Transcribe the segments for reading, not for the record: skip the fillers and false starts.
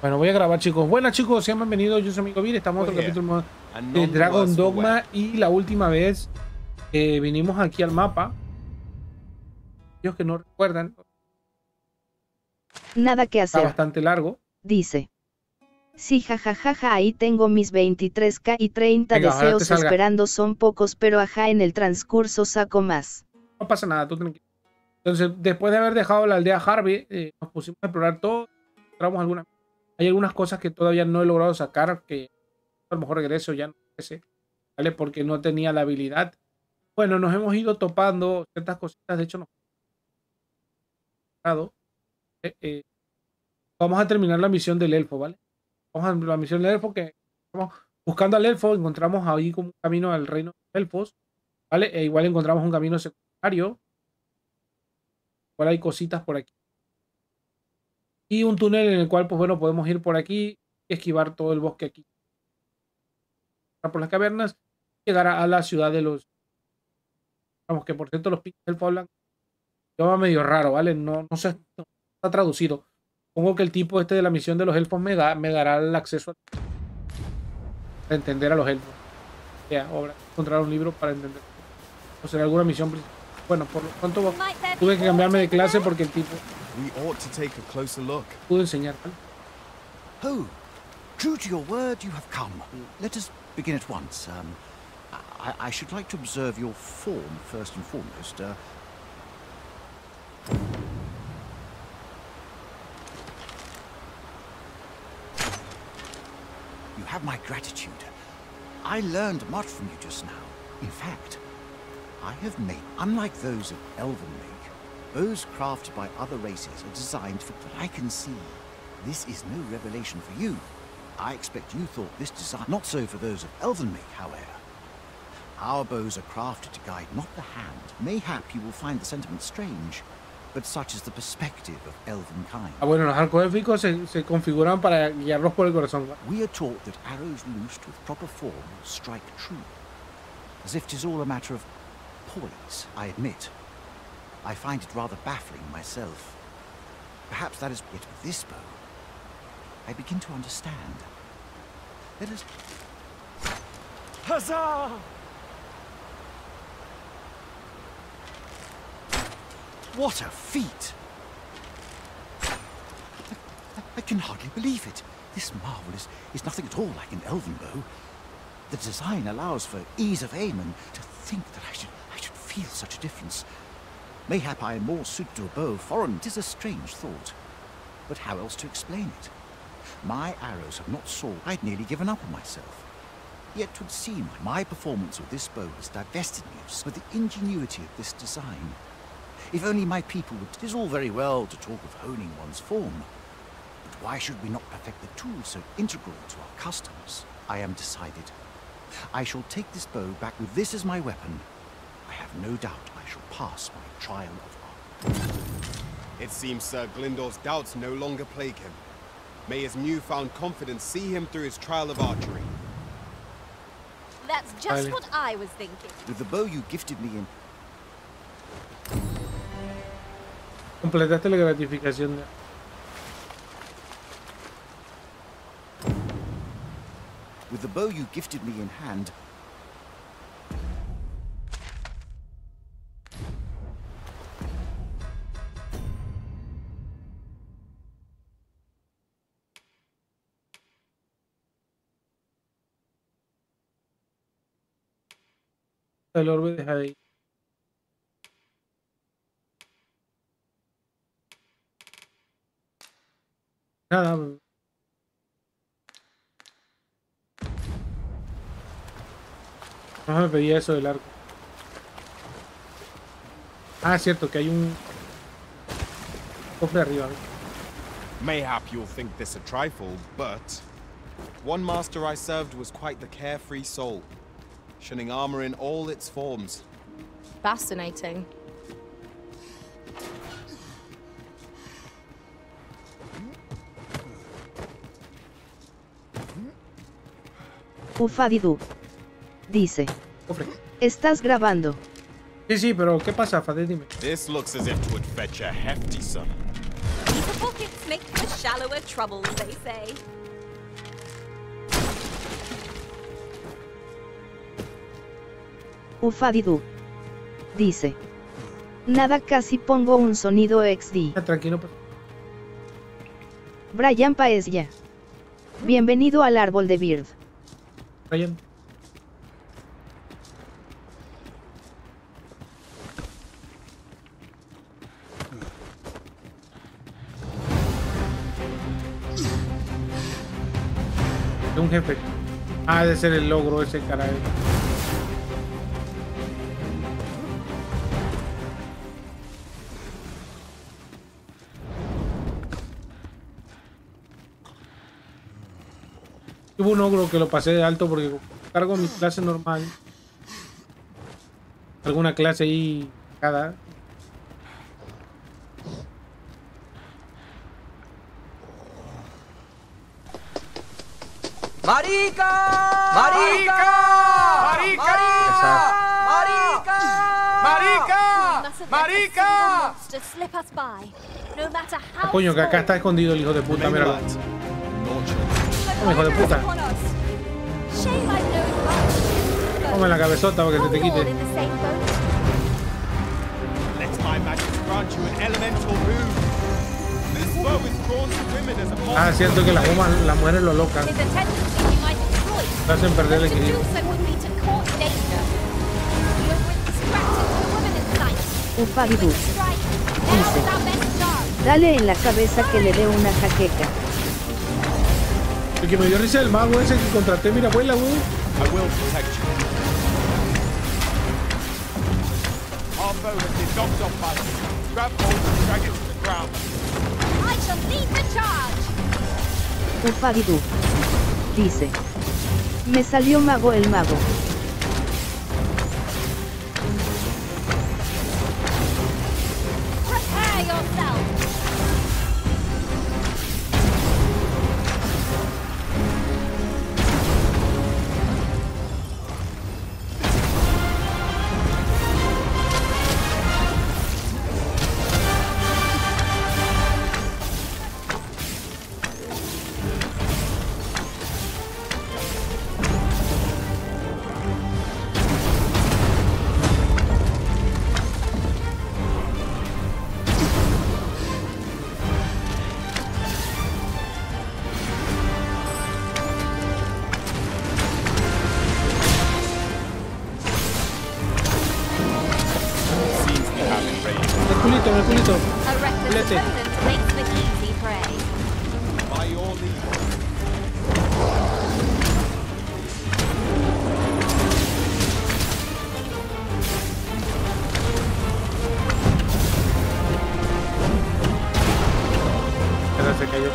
Bueno, voy a grabar, chicos. Buenas, chicos, sean bienvenidos. Yo soy amigo Vir. Estamos en otro capítulo de Dragon Dogma. Y la última vez vinimos aquí al mapa. Ellos que no recuerdan. Nada que hacer. Está bastante largo. Dice. Sí, jajajaja, ahí tengo mis 23k y 30 Venga, deseos esperando, son pocos, pero ajá, en el transcurso saco más. No pasa nada, tú tranquilo. Entonces, después de haber dejado la aldea Harvey, nos pusimos a explorar todo. Encontramos hay algunas cosas que todavía no he logrado sacar, que a lo mejor regreso ya no sé, ¿vale? Porque no tenía la habilidad. Bueno, nos hemos ido topando ciertas cositas, de hecho nos vamos a terminar la misión del elfo, ¿vale? Vamos a la misión del elfo, que estamos buscando al elfo, encontramos ahí como un camino al reino de los elfos, ¿vale? E igual encontramos un camino secundario. Igual hay cositas por aquí. Y un túnel en el cual, pues bueno, podemos ir por aquí y esquivar todo el bosque aquí. Por las cavernas, llegar a la ciudad de los... Vamos, que por cierto los pinches elfos hablan idioma medio raro, ¿vale? No sé, no está traducido. Supongo que el tipo este de la misión de los elfos me dará el acceso a entender a los elfos. Ya, ahora encontrar un libro para entender. O será alguna misión. Bueno, por lo pronto tuve que cambiarme de clase porque el tipo pudo enseñar, ¿vale? Oh, true to your word, you have come. Let us begin at once. I should like to observe your form first and foremost. You have my gratitude. I learned much from you just now. In fact, I have made, unlike those of Elven make, bows crafted by other races are designed for, but I can see this is no revelation for you. I expect you thought this design, not so for those of Elven make, however. Our bows are crafted to guide not the hand. Mayhap you will find the sentiment strange, but such is the perspective of elven kind. Ah, bueno, los arcos élficos se configuran para guiarlos por el corazón. We are taught that arrows loosed with proper form will strike true, as if 'tis all a matter of poise. I admit, I find it rather baffling myself. Perhaps that is it with this bow. I begin to understand. Let us... Huzzah! What a feat! I can hardly believe it. This marvel is nothing at all like an elven bow. The design allows for ease of aim, and to think that I should feel such a difference. Mayhap I am more suited to a bow foreign. It is a strange thought. But how else to explain it? My arrows have not soared. I'd nearly given up on myself. Yet 'twould seem my performance with this bow has divested me of the ingenuity of this design. If only my people would... 'Tis all very well to talk of honing one's form, but why should we not perfect the tools so integral to our customs? I am decided. I shall take this bow back with this as my weapon. I have no doubt I shall pass my trial of art. It seems Sir Glyndor's doubts no longer plague him. May his newfound confidence see him through his trial of archery. That's just what I was thinking. With the bow you gifted me in... Completaste la gratificación de... With the bow you gifted me in hand... El orbe deja ahí. Nada. No me pedía eso del arco. Ah, es cierto que hay un cofre arriba. Mayhap you'll think this a trifle, but one master I served was quite the carefree soul, shunning armor in all its forms. Fascinating. Ufadidu. Dice. Cofre. ¿Estás grabando? Sí, pero ¿qué pasa, Fade? Dime. This looks as if 'twould fetch a hefty sum. Keep a Pockets make for shallower troubles, they say. Ufadidu. Dice. Nada, casi pongo un sonido XD. Tranquilo, pues. Brian Paesya. Bienvenido al árbol de Bird. Brian. Es un jefe. Ah, debe ser el logro ese caray. Hubo un ogro que lo pasé de alto porque cargo mi clase normal. Alguna clase ahí cada. ¡Marica! ¡Marica! ¡Marica! ¡Marica! ¡Marica! Ah, coño, que acá está escondido el hijo de puta, míralo. Toma, hijo de puta. Toma en la cabezota para que se te quite. Ah, siento que las mujeres lo locan. Te hacen perder el equilibrio. Ufadidu. Dice. Dale en la cabeza que le dé una jaqueca. El que me dio risa el mago ese que contraté, mira, abuela, güey. I will protect you. Our foe has been knocked off by you. Grab hold and drag it to the ground. I shall lead the charge. Ufadidu. Dice. Me salió mago el mago. Prepare yourself. El culito. A reckless Lete. opponent makes for easy prey. By your leave. Ahora se cayó.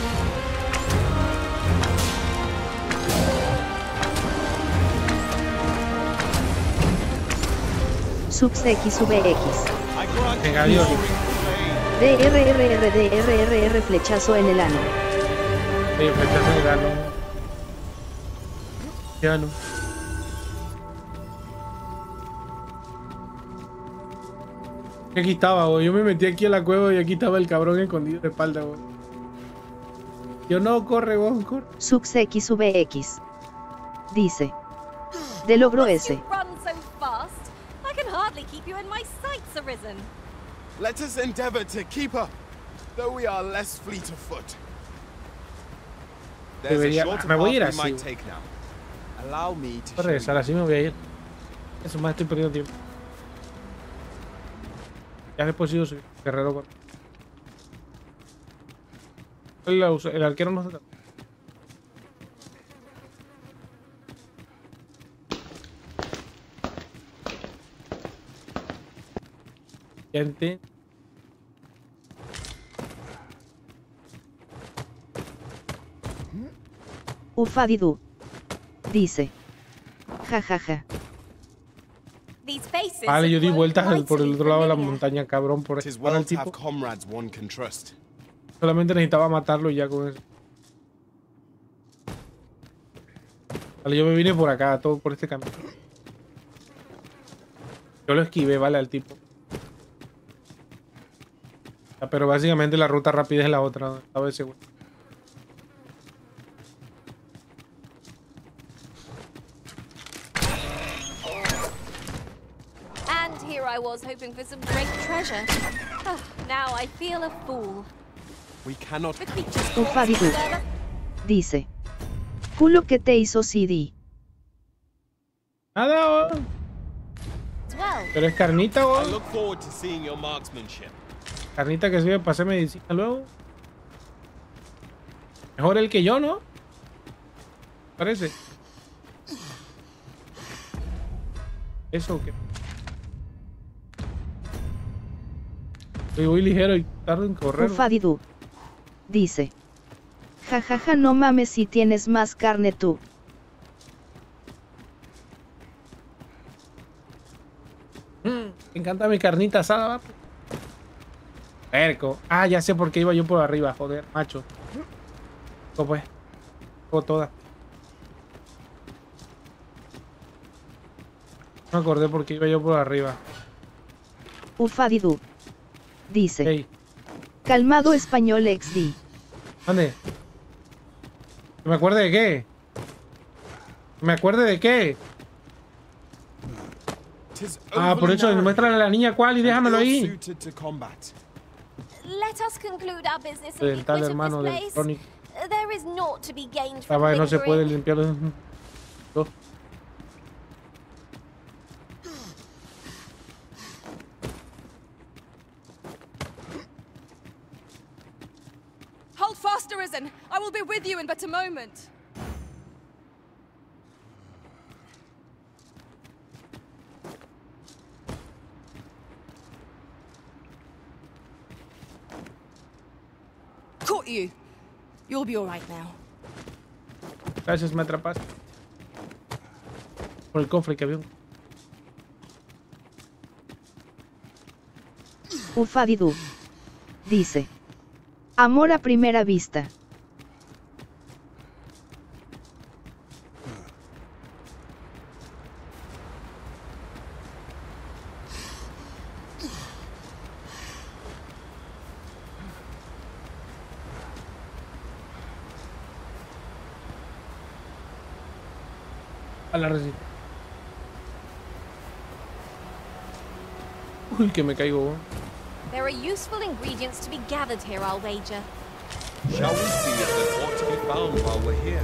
Subs X sube X. I grant Venga, you adiós. glory. DRRRDRRR flechazo en el ano. Sí, flechazo en el ano. Ya no. Aquí estaba, güey. Yo me metí aquí a la cueva y aquí estaba el cabrón escondido de espalda, güey. Yo no, corre, güey, corre. Subs X sube X. Dice. De logro ese. You run so fast. I can hardly keep you in my sights, Arisen. Let us endeavor to keep up, though we are less fleet of foot. There's a Debería- shorter me voy a ir path we así, might take now. Allow me to Voy a show regresar, you. así me voy a ir. Eso más estoy perdiendo tiempo. Ya es posible subir. Guerrero. El arquero no se trata. Gente. Ufadidu. Dice. Jajaja. These faces Vale, yo di are vueltas por el mightily otro lado de la familiar. montaña, cabrón, por Tis para well el to have tipo. comrades one can trust. Solamente necesitaba matarlo y ya con eso. Vale, yo me vine por acá, todo por este camino. Yo lo esquivé, vale, al tipo. Pero básicamente la ruta rápida es la otra, a ver seguro. And here I was hoping for some great treasure. Oh, now I feel a fool. We cannot. The creatures Ufadidu dice: culo que te hizo CD. Nada, weón. well. Pero es carnita, I weón. look forward to seeing your marksmanship. Carnita que sirve para hacer medicina luego. Mejor el que yo, ¿no? Parece. ¿Eso o qué? Soy muy ligero y tardo en correr. Ufadidu dice: jajaja, no mames si tienes más carne tú. Me encanta mi carnita asada, va. Perco. Ah, ya sé por qué iba yo por arriba, joder, macho. ¿Cómo pues? O toda. No me acordé por qué iba yo por arriba. Ufadidu dice: Hey, calmado español XD. ¿dónde? ¿Que me acuerde de qué? ¿Que me acuerde de qué? Ah, por eso muéstrale a la niña cuál y déjamelo ahí. Let us conclude our business and El be tal quit of hermano this del place. Sonic. There is naught to be gained La from vaina no se puede lingering. limpiar. No. Hold fast, Arisen. I will be with you in but a moment. Caught you. You'll be all right now. Gracias, me atrapaste. Por el cofre que había. Ufadidu dice: amor a primera vista. A la resistencia. Uy, que me caigo. There are useful ingredients to be gathered here, I'll wager. Shall we see if there's ought to be found while we're here?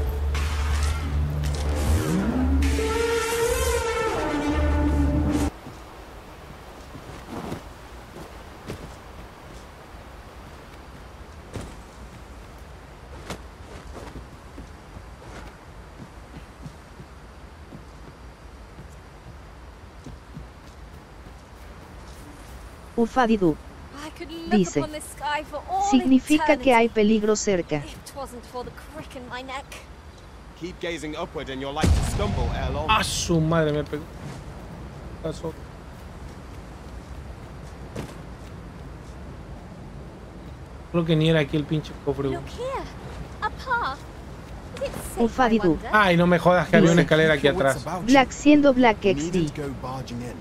Ufadidu I could look dice: upon this sky for all significa que hay eternity peligro cerca. if 'twasn't for the crick in my neck. Keep gazing upward and you're like to stumble ere long. A su madre me pegó. Pasó. Creo que ni era aquí el pinche cofre. Look here, a path. Is it safe, I Ufadidu. wonder? Ay, no me jodas que había una Dice: escalera aquí atrás. Black siendo Black Needn't XD. go barging in.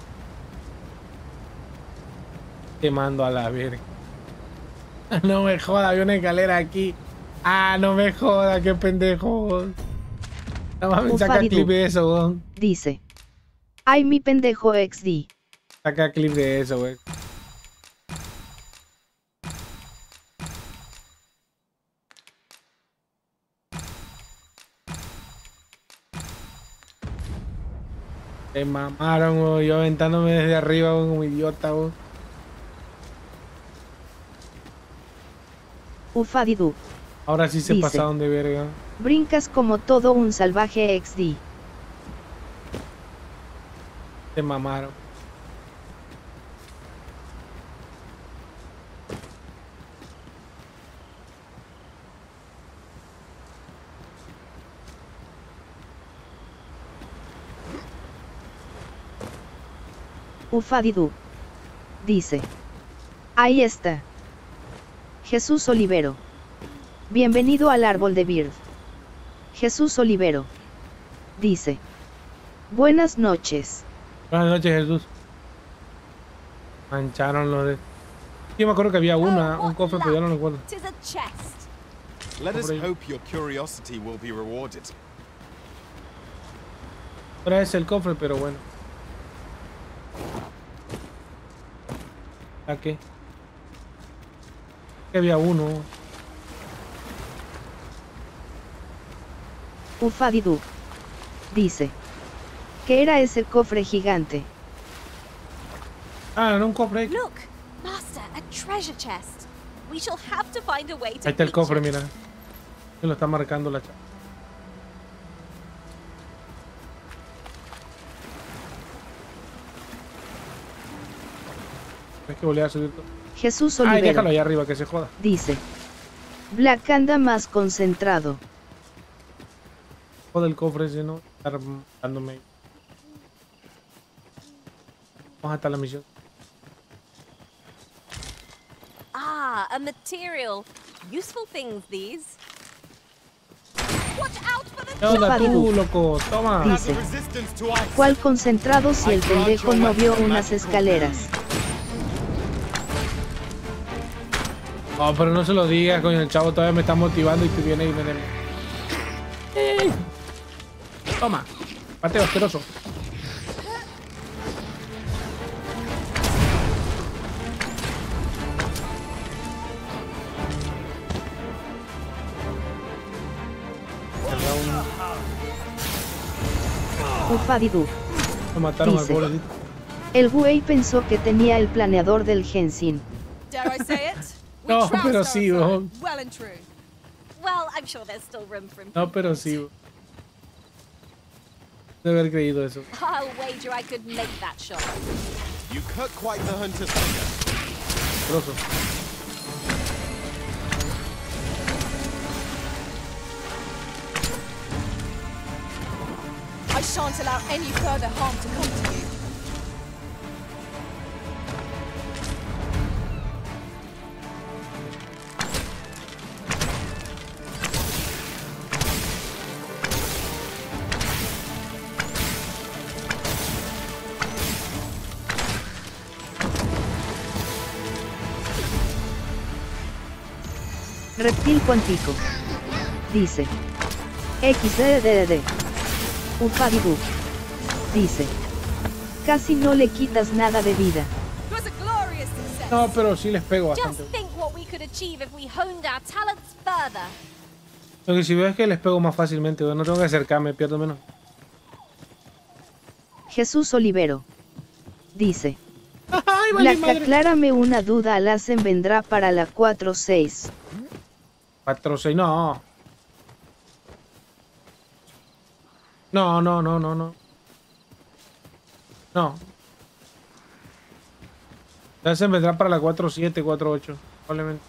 Te mando a la verga. No me jodas, había una escalera aquí. Ah, no me jodas, qué pendejo. Nada más me saca Ufadidu clip de eso, weón. dice: ay, mi pendejo XD. Saca clip de eso, weón. Te mamaron, weón. Yo aventándome desde arriba, weón, como idiota, weón. Ufadidu Ahora sí se dice: pasaron de verga. brincas como todo un salvaje XD. Te mamaron. Ufadidu dice: ahí está. Jesús Olivero. Bienvenido al árbol de Bird. Jesús Olivero dice: buenas noches. Buenas noches, Jesús. Mancharon los de... Yo me acuerdo que había un what cofre, pero ya no lo luck. encuentro. 'Tis a chest. Let us Hombre. hope your curiosity will be rewarded. Ahora es el cofre, pero bueno. ¿A qué? Que había uno. Ufadidu. Dice. ¿Qué era ese cofre gigante? Ah, no, un cofre. Look, Master, a treasure chest. We shall have to find a way to Ahí está el reach cofre, it. mira. Me lo está marcando la chava. Es que volví a subir todo. Jesús Ay, Olivero. déjalo ahí arriba, que se joda. Dice. Black anda más concentrado. Joder el cofre ese, ¿no? Estar dándome. Vamos hasta la misión. Ah, a material. Useful things, these. Watch out for the ¿Qué onda Ufadidu. tú, loco? Toma. Dice. Resistance to ice. ¿Cuál concentrado si el pendejo no vio unas escaleras? No, pero no se lo digas, coño. El chavo todavía me está motivando y tú vienes y me... Toma. Pateo asqueroso. Ufadidu. Lo mataron Dice. al pobrecito. El güey pensó que tenía el planeador del Genshin. Dare I say it? We No, trounced pero our sí, foe, weón. well and true. Well, I'm sure there's still room for improvement. No, pero sí. De haber creído eso. I'll wager I could make that shot. You cut quite the hunter's finger. Asqueroso. I shan't allow any further harm to come to you. Reptil cuántico. Dice. XDDD. Ufadidu. Dice. Casi no le quitas nada de vida. It was a glorious success. No, pero sí les pego Just bastante. think what we could achieve if we honed our talents further. Lo que si veo es que les pego más fácilmente. No tengo que acercarme, pierdo menos. Jesús Olivero. Dice. ¡Ay, vale, Black, madre! aclárame una duda. Alacen vendrá para la 4-6. 4-6, no. No, no, no, no, no. No. Ya se vendrá para la 4-7, 4-8, probablemente.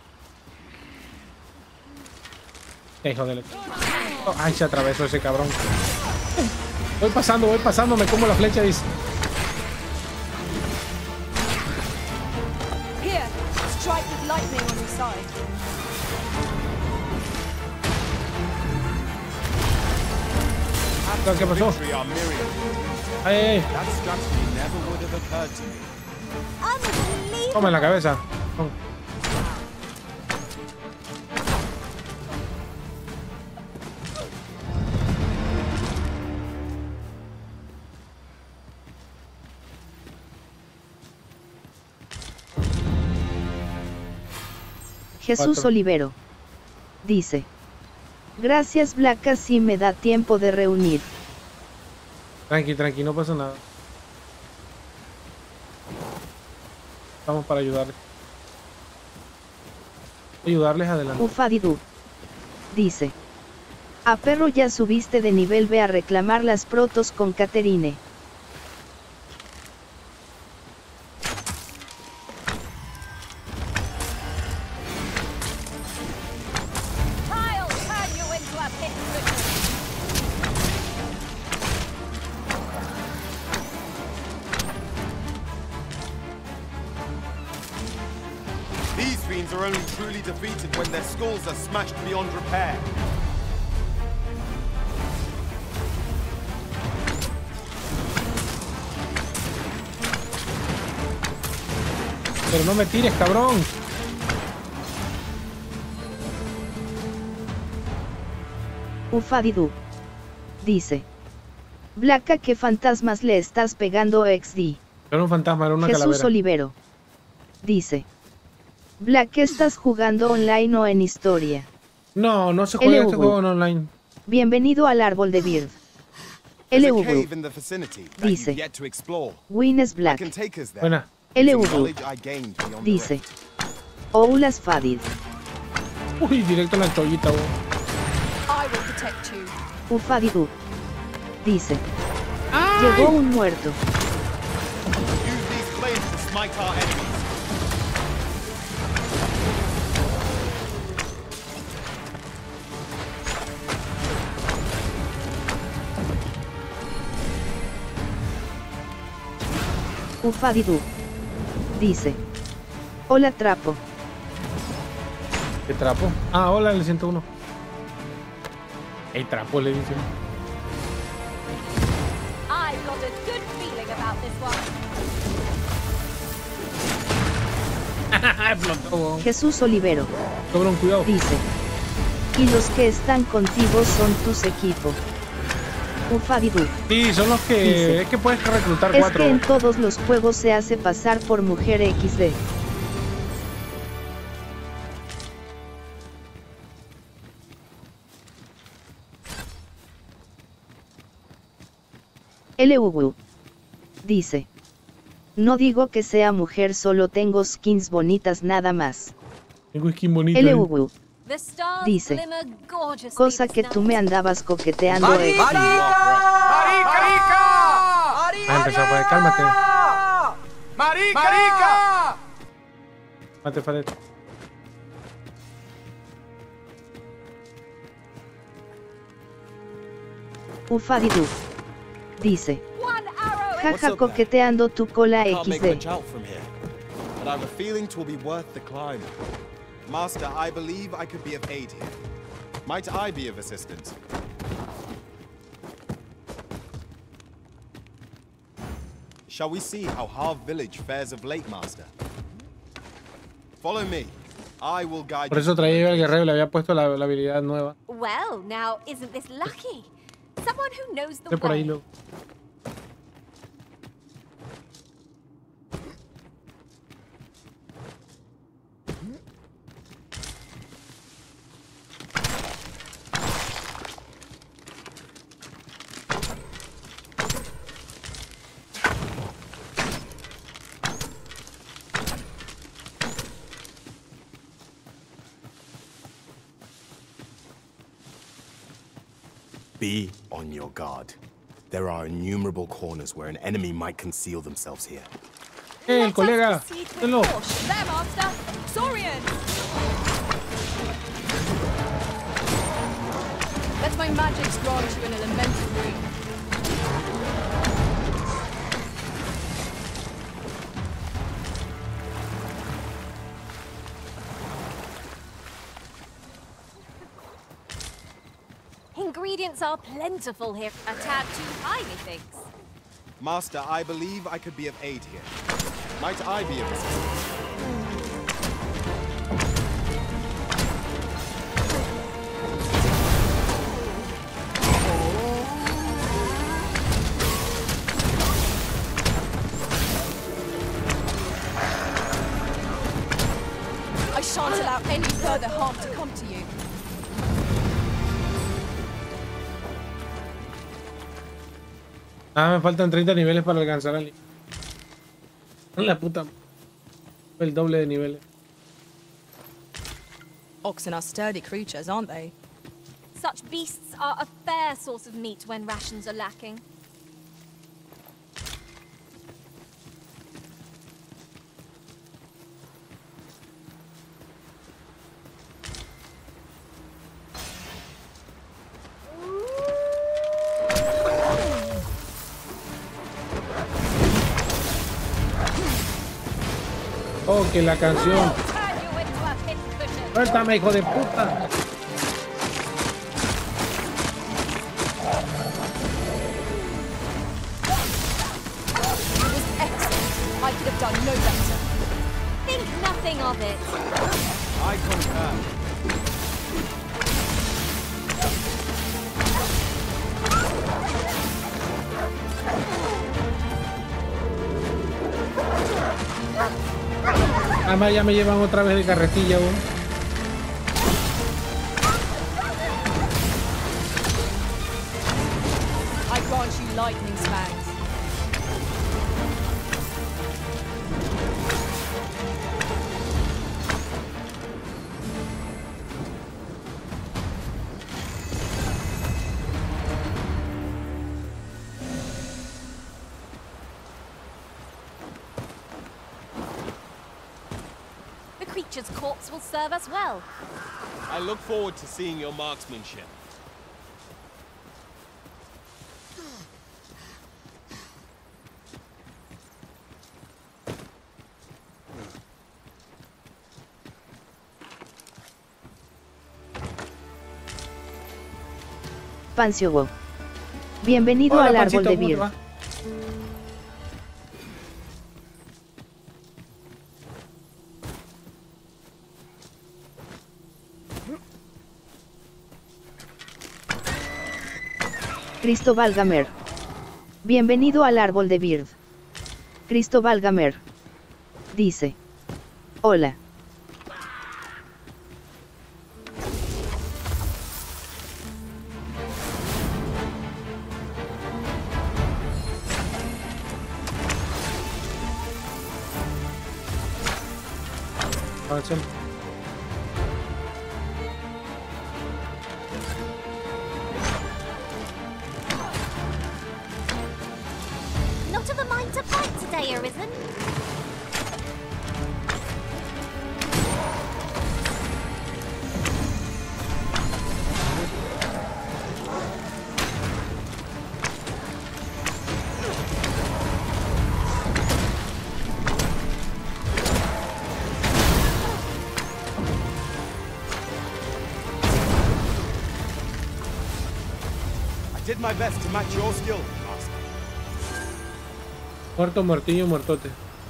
Hijo de la... Oh, ay, se atravesó ese cabrón. Voy pasando, me como la flecha, dice. Here, strike with lightning on your side. ¿Qué pasó? Victory are myriad. Ay, ay, ay. That strategy never would have occurred to me. Unbelievable. Toma en la cabeza. Toma. Jesús 4. Olivero. Dice. Gracias Black, así me da tiempo de reunir. Tranqui, tranqui, no pasa nada. Estamos para ayudarles. Ayudarles adelante. Ufadidu. Dice. A perro ya subiste de nivel, ve a reclamar las protos con Caterine. I'll turn you into a pit cushion. These fiends are only truly defeated when their skulls are smashed beyond repair. Pero no me tires, cabrón. Ufadidu. Dice. Black, ¿a qué fantasmas le estás pegando XD? Era un fantasma, era una Jesús calavera. Olivero. Dice. Black, ¿estás jugando online o en historia? No, no se juega este LV. juego en online. Bienvenido al árbol de Bird. There's a LV. cave in the vicinity that Dice. you've yet to explore. Wines I Black. can take us there. Buena. using LV. knowledge I gained beyond the Dice. rift. Oulas Fadid. Uy, directo en la chollita, weón. I will protect you. Ufadidu. Dice. Llegó un muerto. Use these flames to smite our enemies. Ufadidu. Dice. Hola trapo. ¿Qué trapo? Ah, hola, el 101. El trapo le dicen. I've got a good feeling about this one. Explotó, weón. Jesús Olivero. Cabrón, cuidado. Dice. Y los que están contigo son tus equipos. Ufadidu. Sí, son los que... Dice. Es que puedes reclutar Es 4. que en todos los juegos se hace pasar por mujer XD. LUW. Dice. No digo que sea mujer, solo tengo skins bonitas nada más. Tengo skin bonita. LUW. The stars Dice. glimmer gorgeously Cosa this que night. tú me andabas coqueteando. Ah, empezó, pues, cálmate. ¡Marica! Mate, Fadet. Ufadidu. Dice. One arrow and What's Jaja up, man? coqueteando tu cola Can't make XD. much out from here, but I have a feeling 'twill be worth the climb. Master, I believe I could be of aid here. Might I be of assistance? Shall we see how Harv village fares of late, Master? Follow me. I will guide Por you. eso traía al guerrero, le había puesto la habilidad nueva. well, now isn't this lucky? Someone who knows the De por ahí way. lo... Be on your guard. There are innumerable corners where an enemy might conceal themselves here. El Let us colega! proceed with Tenlo. There, caution. Master. Saurian! Let my magics grant you an elemental ring. Ingredients are plentiful here. A tad too high, methinks. Master, I believe I could be of aid here. Might I be of assistance? I shan't allow any further harm to come to you. Ah, me faltan 30 niveles para alcanzar al... La puta... El doble de niveles. Oxen are sturdy creatures, aren't they? Such beasts are a fair source of meat when rations are lacking. Oh, que la canción. Turn you into a pincushion. Suéltame, hijo de puta. It was excellent. I could have done no better. love it. I concur. Además ya me llevan otra vez de carretilla, weón. I grant you lightning spangs. The creature's corpse will serve us well. I look forward to seeing your marksmanship. Pancio. Bienvenido Hola, al árbol Pancito, de ¿cómo te Vir. va? Cristóbal Gamer. Bienvenido al árbol de Bird. Cristóbal Gamer. Dice. Hola. Avancemos. Not of a mind to fight today, Arisen. I did my best to match your skill, Master. Muerto, muertillo, muertote.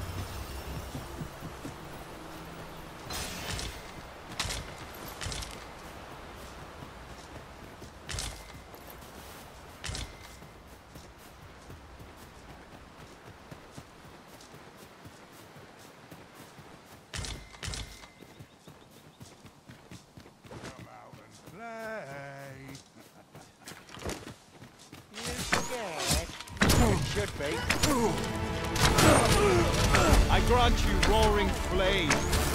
Should be. I grant you roaring flame.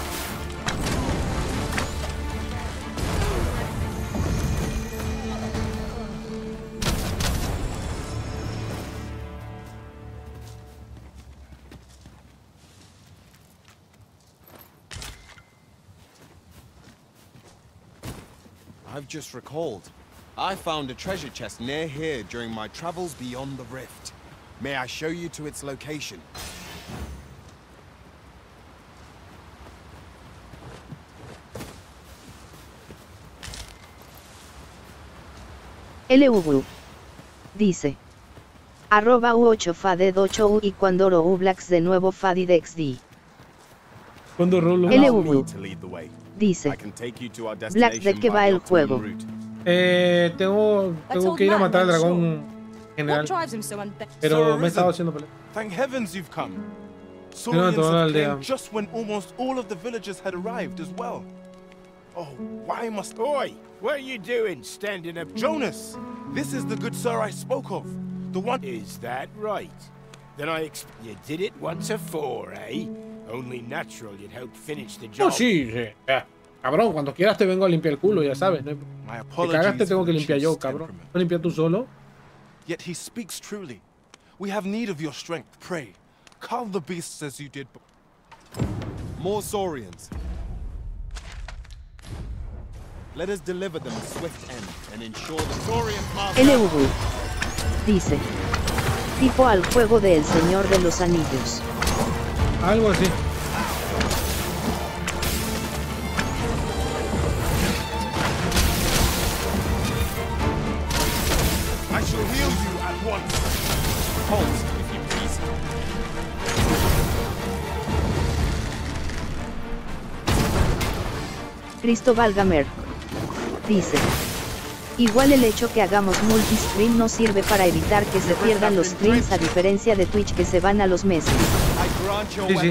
I've just recalled. I found a treasure chest near here during my travels beyond the rift. May I show you to its location? LUU. Dice. Arroba U8 Faded 8U y cuando U Blacks de nuevo Fadid XD. Cuando rolo. LUU. Allow me to lead the way. Dice. I can take you to our Black, ¿de destination qué by va the el optimum juego? route. Tengo que ir a matar al dragón What general. drives him so unbe- Pero me he estado haciendo pelea. Thank heavens you've come. Mira, Saurians toda la have aldea. came just when almost all of the villagers had arrived as well. Oh, why must... Oi! What are you doing, standing up? Jonas! This is the good sir I spoke of. The one... Is that right? Then you did it once afore, eh? Only natural you'd help finish the No, job. sí, sí. Ya. Cabrón, cuando quieras te vengo a limpiar el culo, ya sabes. ¿No? My Te cagas, te apologies tengo for que the limpiar yo, chief's cabrón. temperament. ¿No limpias tú solo? Yet he speaks truly. We have need of your strength, pray. Cull the beasts as you did... More Saurians. Let us deliver them a swift end and ensure the Saurian master... LUU. Dice. Tipo al juego de El Señor de los Anillos. Algo así. I shall heal you at once. Halt, if you please. Cristo Valgamer. Dice. Igual el hecho que hagamos multistream nos sirve para evitar que se pierdan los streams a diferencia de Twitch que se van a los meses. Sí, sí.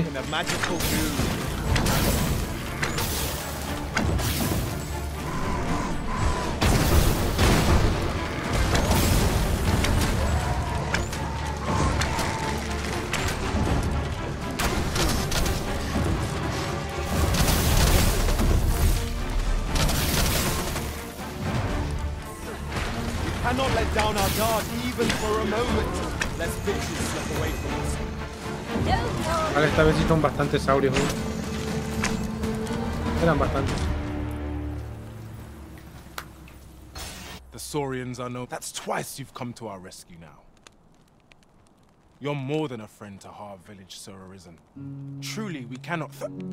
Cannot let down our guard even for a moment. Let's bitches slip away from us. Vale, esta vez sí son bastantes saurios. Eran bastantes. The Saurians are no... That's twice you've come to our rescue now. You're more than a friend to Har Village, Sir Arisen. Truly, we cannot...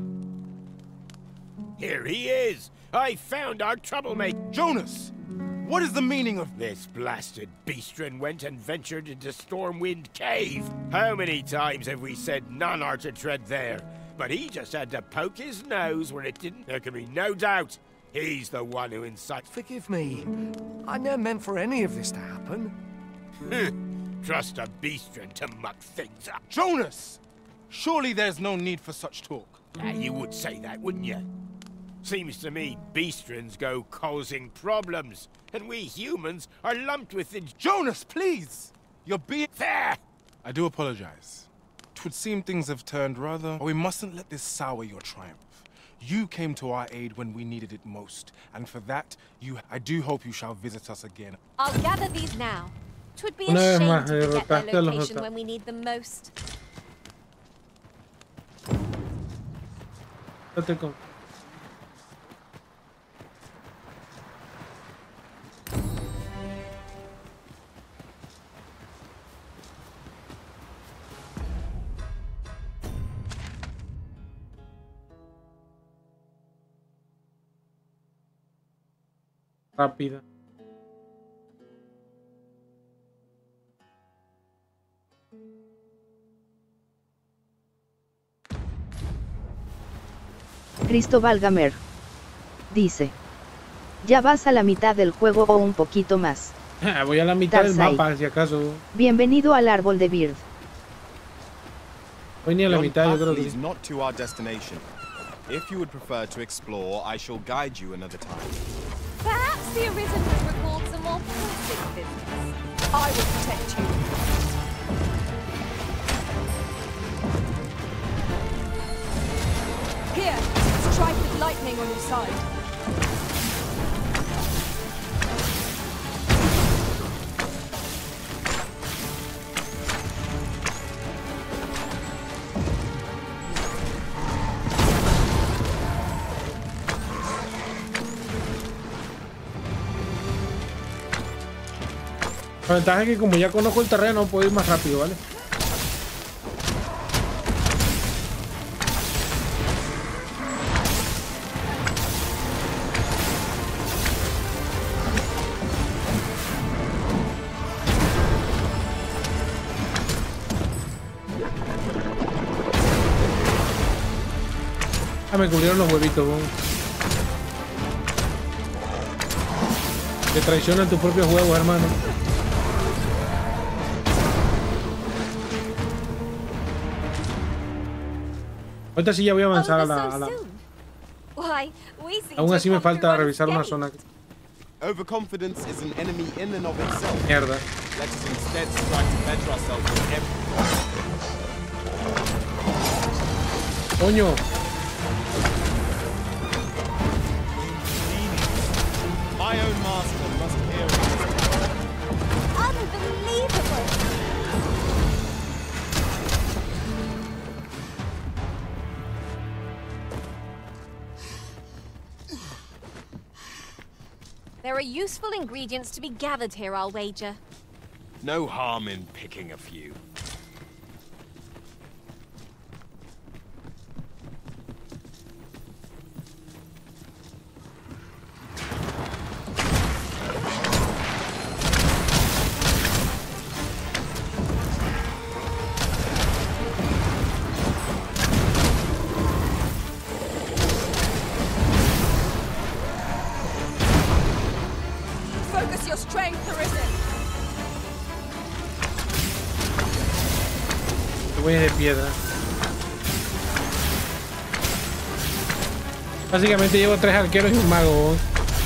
Here he is! I found our troublemaker! Jonas! What is the meaning of... This blasted Beastren went and ventured into Stormwind Cave. How many times have we said none are to tread there? But he just had to poke his nose where it didn't. There can be no doubt. He's the one who incites... Forgive me. I never meant for any of this to happen. Trust a Beastren to muck things up. Jonas! Surely there's no need for such talk. You would say that, wouldn't you? Seems to me Beastrens go causing problems, and we humans are lumped with the... Jonas, please! You're being... There! I do apologize. 'Twould seem things have turned rather... We mustn't let this sour your triumph. You came to our aid when we needed it most, and for that, I do hope you shall visit us again. I'll gather these now. 'Twould be a Una vez shame más, to forget their derrotaste a los location otakus. when we need them most. Date con... Rápida. Cristo Valgamer. Dice. Ya vas a la mitad del juego o un poquito más. Voy a la mitad del Tarsai. mapa, si acaso. Bienvenido al árbol de Beard. Voy ni a la Yon mitad, yo path creo que... leads not to our destination. If you would prefer to explore, I shall guide you another time. Perhaps the Arisen has recalled some more pressing business. I will protect you. Here, strike with lightning on your side. La ventaja es que como ya conozco el terreno, puedo ir más rápido, ¿vale? Ah, me cubrieron los huevitos, ¿no? Que traicionan tus propios huevos, hermano. Ahorita sí ya voy a avanzar a la... Aún así me falta revisar una zona. Overconfidence is an enemy in and of itself. Mierda. Let us instead strive to better ourselves with every... Coño. My own master must hear it. Unbelievable! There are useful ingredients to be gathered here, I'll wager. No harm in picking a few. Focus your strength, Arisen. Güey de piedra. Básicamente llevo 3 arqueros y un mago.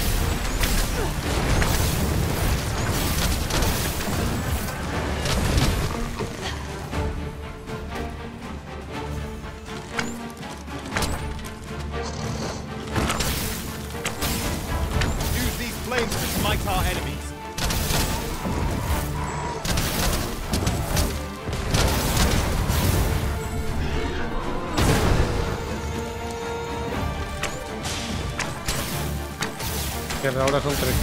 Use these flames to smite our enemies. Que ahora son 3.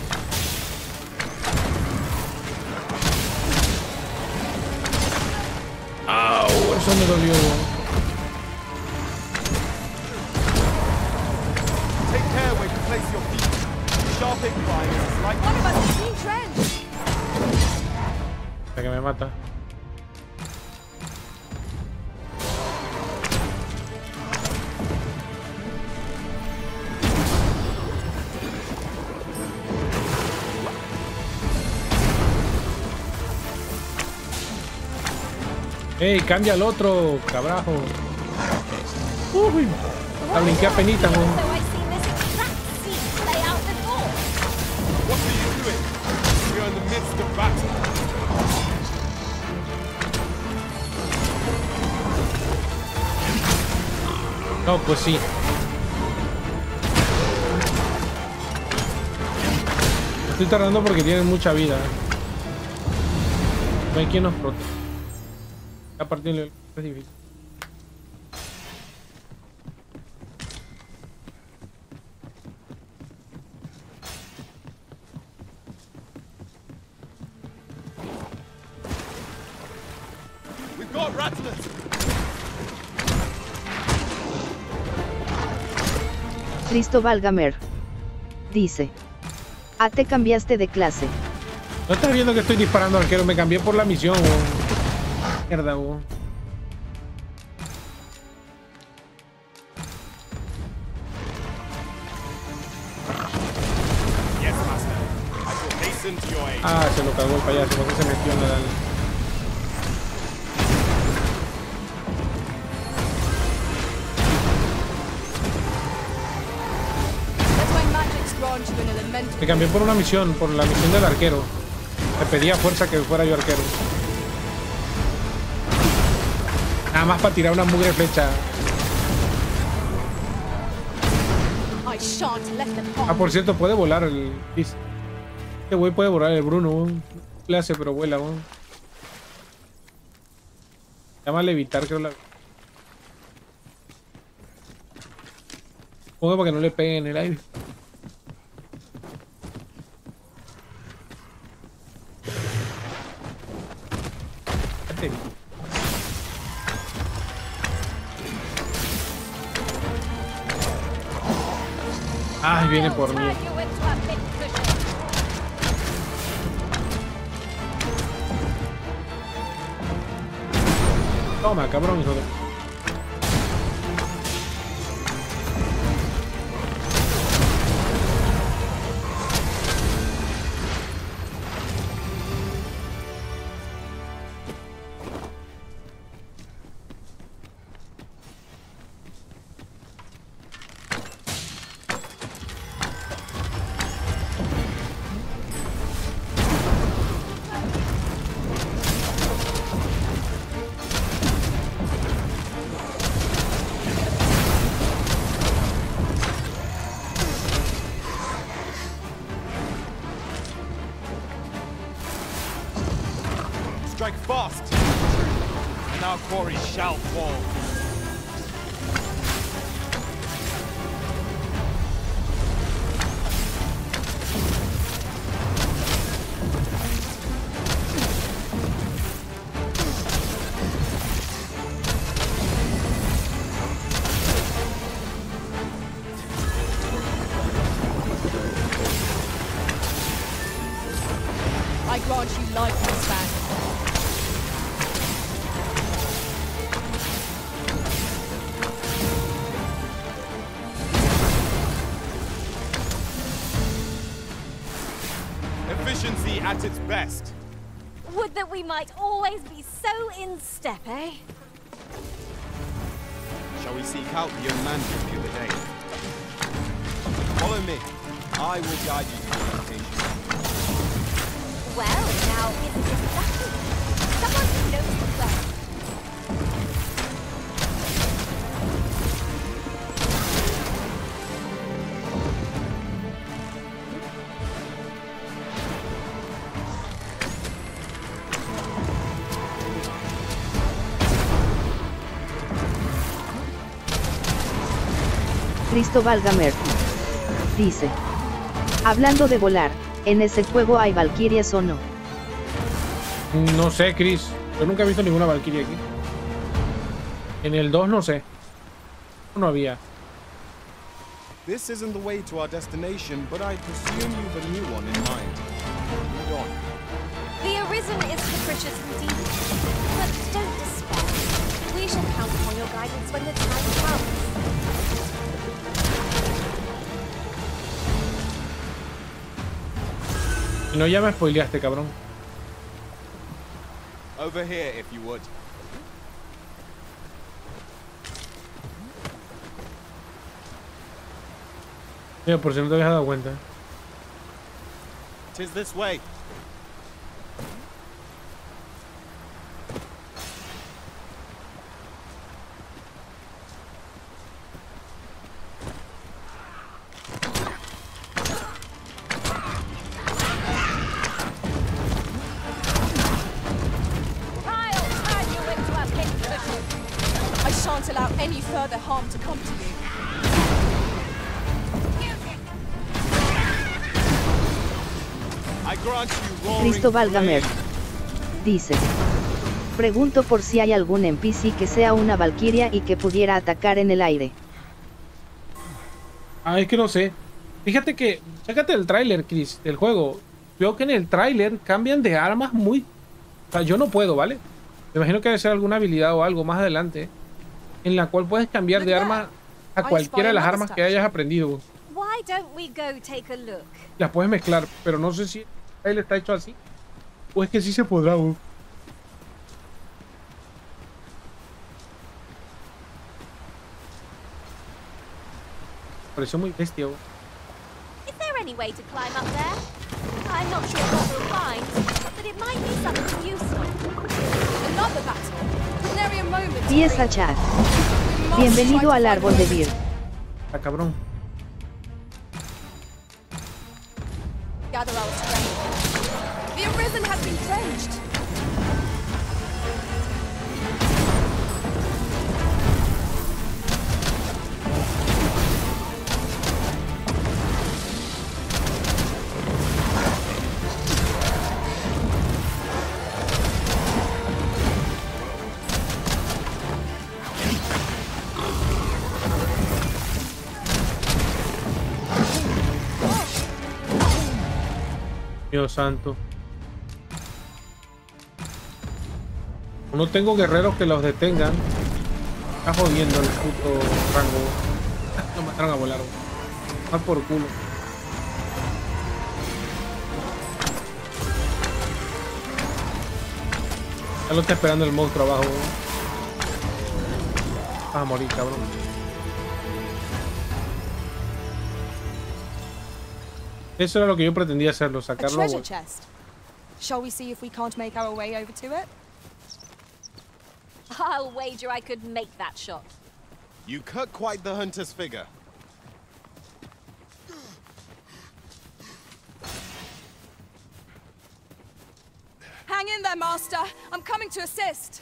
¡Au! Eso me dolió. Take care where you place your feet. Sharp incline is like One of us is being drenched. Hasta que me mata. ¡Ey! ¡Cambia al otro! ¡Cabrajo! ¡Uy! La brinqué a penita, So I've seen this exact scene play out before. What are you doing? We are in the midst of battle. No, pues sí. Estoy tardando porque tienen mucha vida. No hay quien nos proteja. A partir de es difícil. We've got rattlers. Cristóbal Gamer dice: Ah, te cambiaste de clase. No estás viendo que estoy disparando arquero, me cambié por la misión, weón. Mierda, weón. Yes, master. I shall hasten to your aid. Ah, se lo cagó el payaso, porque se metió en la... Let my magics grant you an elemental. Me cambié por una misión, por la misión del arquero. Me pedía fuerza que fuera yo arquero. Nada más para tirar una mugre flecha. I shan't let them Ah, harm. por cierto, puede volar el... Este güey puede volar el Bruno, weón. Le hace, pero vuela, weón. Se llama levitar, creo la... Pongo para que no le pegue en el aire. Ay, viene por mí. Turn you into a big cushion. Toma, cabrón, hijo de... Strike fast, and our quarry shall fall. I grant you life, Miss Van. Efficiency at its best. Would that we might always be so in step, eh? Shall we seek out the young man from the other day? Follow me. I will guide you to the location. Well, now isn't exactly someone who knows the way. Cristóbal Gamer dice: hablando de volar, ¿en ese juego hay valquirias o no? No sé, Chris. Yo nunca he visto ninguna valquiria aquí. En el 2 no sé. No había. This isn't the way to our destination, but I presume you've a new one in mind. Lead on. The Arisen is capricious indeed, but don't despair. We shall count upon your guidance when the time comes. No, ya me spoileaste, cabrón. Over here, if you would. Mira, por si no te habías dado cuenta. 'Tis this way. Allow any further harm to come to you. Cristóbal Gamer dice: pregunto por si hay algún NPC que sea una valquiria y que pudiera atacar en el aire. Ah, es que no sé. Fíjate que, chécate el tráiler, Chris, del juego. Veo que en el tráiler cambian de armas muy... O sea, yo no puedo, ¿vale? Me imagino que debe ser alguna habilidad o algo más adelante en la cual puedes cambiar de arma a cualquiera de las armas que hayas aprendido. Why don't we go take a look? Las puedes mezclar, pero no sé si él está hecho así o es que sí se podrá. Pareció muy bestia. Is there any way to climb up there? I'm not sure what we'll find, but it might be something useful. Another battle. Nary a moment. Y esa chat. Bienvenido al árbol de Vir. Ah, cabrón. Gather our strength. The Arisen has been drenched. Dios santo. No tengo guerreros que los detengan. Está jodiendo el puto rango. Lo mataron a volar. Más por culo. Ya lo está esperando el monstruo abajo. Vas a morir, cabrón. Eso era lo que yo pretendía hacerlo, sacarlo. A treasure chest. Shall we see if we can't make our way over to it? I'll wager I could make that shot. You cut quite the hunter's figure. Hang in there, Master. I'm coming to assist.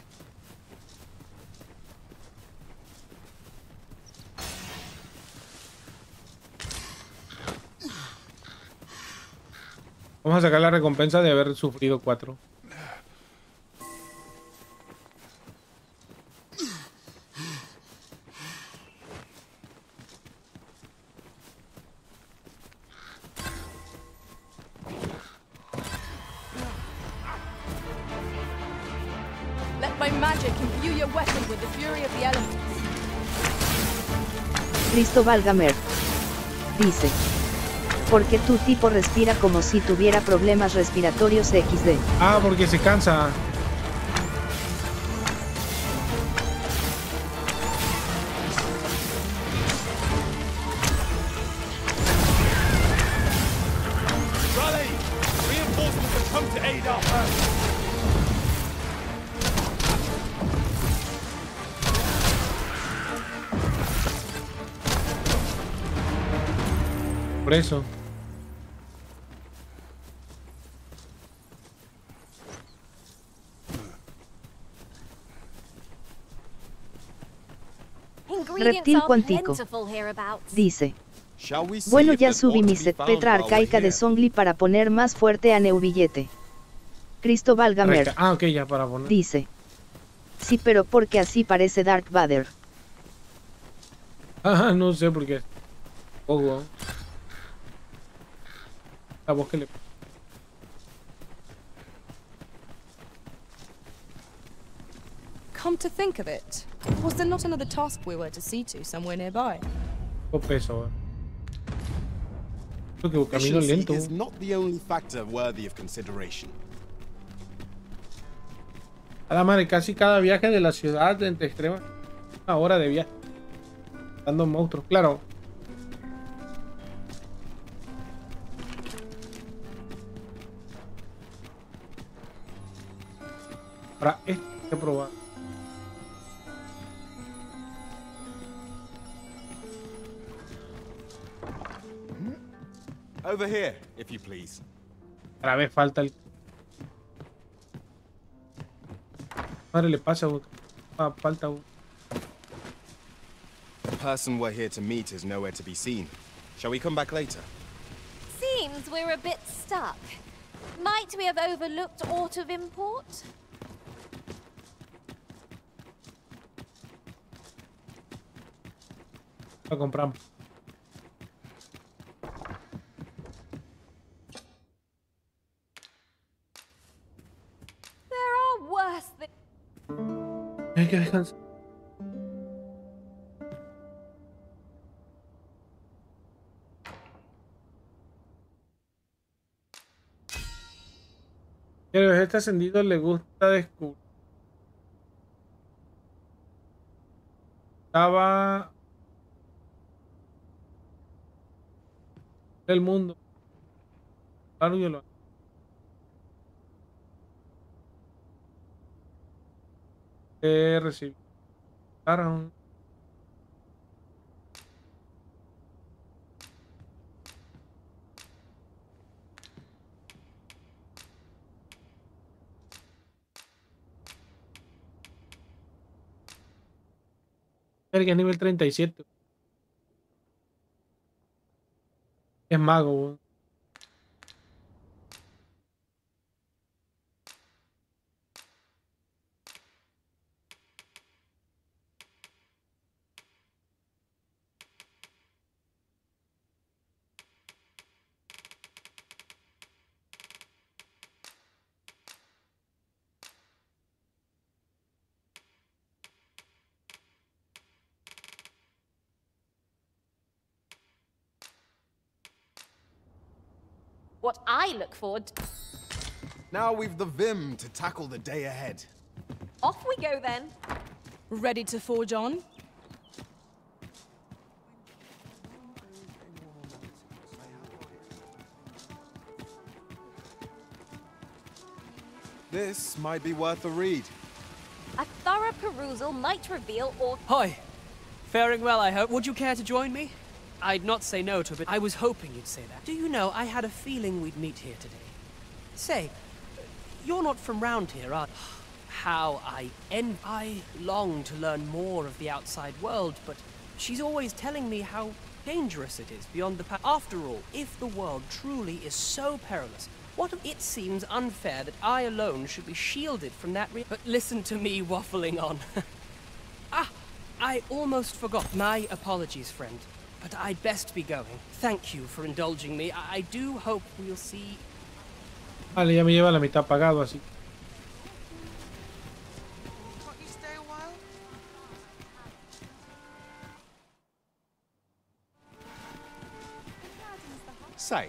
Vamos a sacar la recompensa de haber sufrido 4. Let my magic imbue your weapon with the fury of the elements. Cristóbal Gamer dice: Porque tu tipo respira como si tuviera problemas respiratorios XD. Ah, porque se cansa. Raleigh! Reinforcements have come to aid our person. Por eso. Reptil cuántico. Dice. Shall we see Bueno, if ya there's subí more mi to be set found Petra while we're arcaica de here? Songli para poner más fuerte a Neubillete. Cristóbal Gamer. Ah, ok, ya para poner. Dice. Sí, pero porque así parece Dark Vader. Ah, no sé por qué. Ojo. La voz que le... Come to think of it, was there not another task we were to see to somewhere nearby? peso. Creo que camino Efficiency lento. is not the only factor worthy of consideration. A la madre, casi cada viaje de la ciudad entre extremas, una hora de viaje. Dando monstruos, claro. Ahora, esto hay que probar. Over here, if you please. Otra vez falta el... Madre, le pasa otro. Ah, falta uno. The person we're here to meet is nowhere to be seen. Shall we come back later? Seems we're a bit stuck. Might we have overlooked aught of import? Lo compramos. There are worse things. Hay que descansar. Pero a este ascendido le gusta descubrir. Estaba el mundo. Claro, yo lo recibí. Claro. Que es nivel 37. Es mago, weón. What I look forward to. Now we've the vim to tackle the day ahead. Off we go then. Ready to forge on? This might be worth a read. A thorough perusal might reveal all. Hi. Faring well, I hope. Would you care to join me? I'd not say no to it, but I was hoping you'd say that. Do you know, I had a feeling we'd meet here today. Say, you're not from round here, are you? How I long to learn more of the outside world, but she's always telling me how dangerous it is beyond the path. After all, if the world truly is so perilous, it seems unfair that I alone should be shielded from that But listen to me waffling on. I almost forgot. My apologies, friend. But I'd best be going. Thank you for indulging me. I do hope we'll see... Vale, ya me lleva la mitad pagado, así. Say,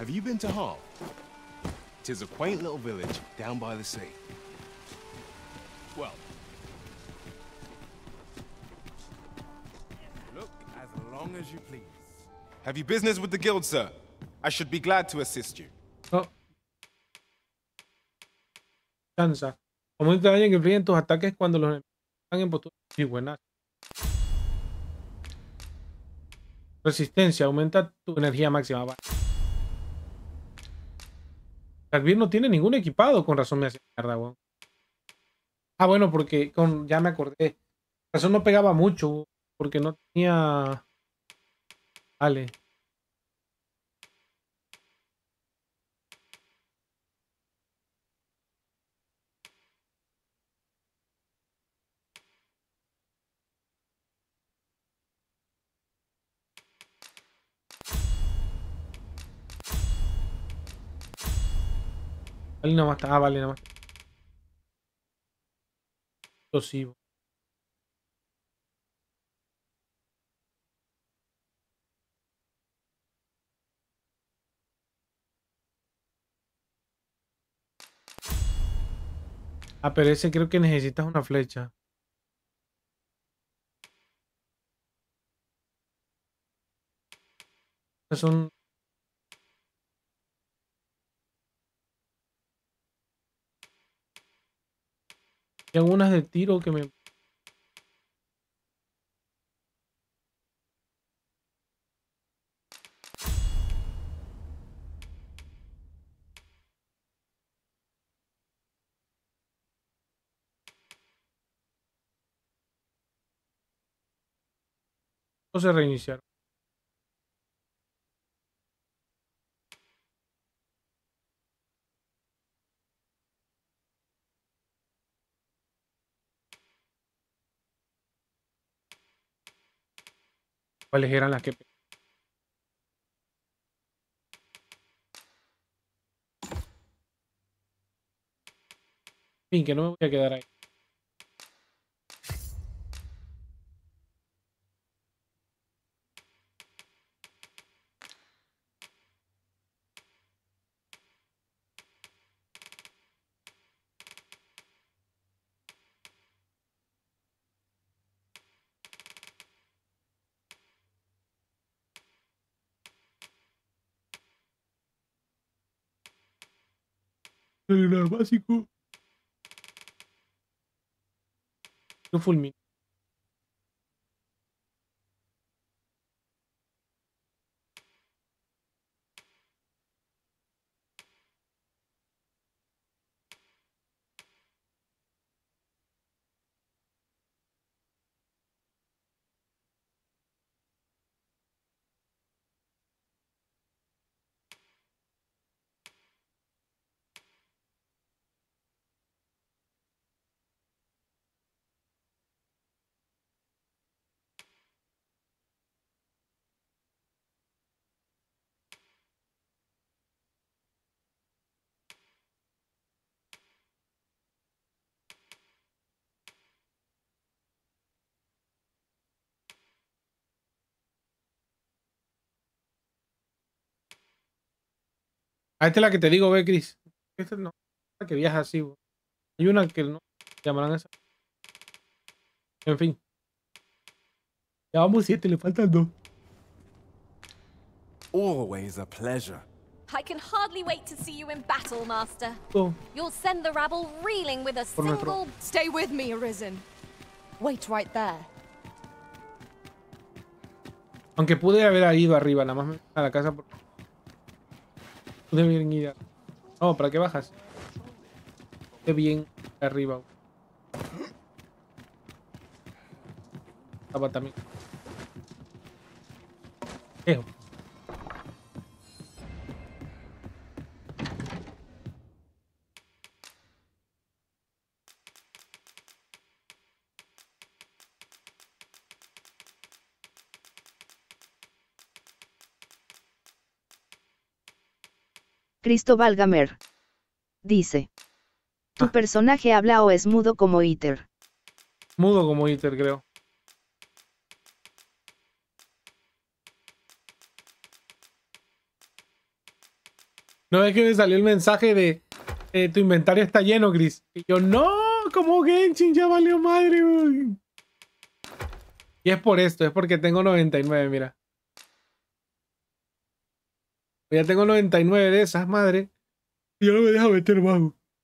Have you been to Hull? 'Tis a quaint little village down by the sea. Well, Look as long as you please. Have you business with the guild, sir? I should be glad to assist you. Oh. Cansa. Aumenta el daño que infligen tus ataques cuando los enemigos están en postura. Sí, buena. Resistencia. Aumenta tu energía máxima. Vale. Calvin no tiene ningún equipado. Con razón me hace mierda, weón. Ah, bueno, porque ya me acordé. Con razón no pegaba mucho. Porque no tenía... Vale. Vale, nada más está. Ah, vale, nada más. Explosivo. Ah, pero ese creo que necesitas una flecha. Son... Hay algunas de tiro que me... No se reiniciaron. ¿Cuáles eran las que... En fin, que no me voy a quedar ahí. No hay nada básico. Yo fulmino. Ah, esta es la que te digo, ve, Chris. Esta no. La que viaja así, bo. Hay una que no llamarán esa. En fin. Ya vamos 7, le faltan 2. always a pleasure. I can hardly wait to see you in battle, Master. Oh. You'll send the rabble reeling with a single... Stay with me, Arisen. Wait right there. Aunque pude haber ido arriba, nada más a la casa. Pude haber ido. No, ¿para qué bajas? Qué bien arriba. Estaba también. Ejo. Cristóbal Gamer dice: ¿Tu personaje habla o es mudo como Iter? Mudo como Iter, creo. No es que me salió el mensaje de tu inventario está lleno, Chris. Y yo, no, como Genshin ya valió madre, güey. Y es por esto, es porque tengo 99, mira. Ya tengo 99 de esas, madre. Y yo no me dejo meter más.